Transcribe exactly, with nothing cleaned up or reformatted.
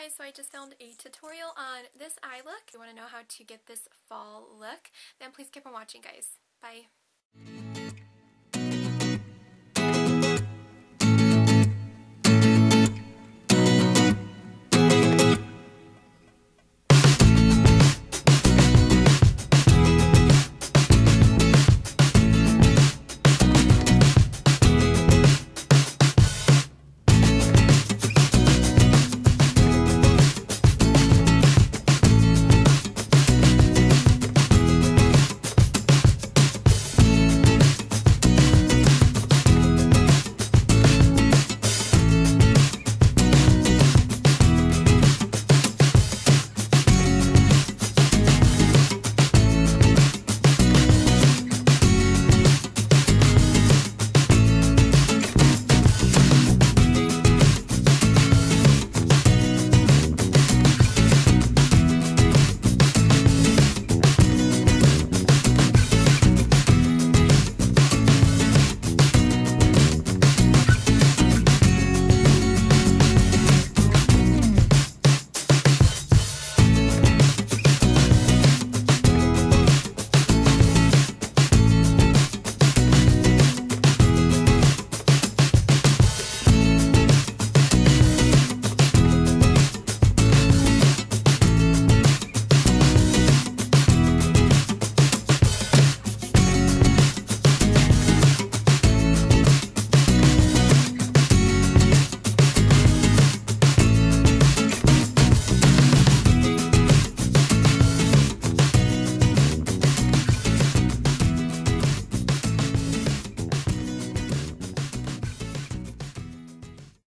guys, so I just filmed a tutorial on this eye look. If you want to know how to get this fall look, then please keep on watching, guys. Bye.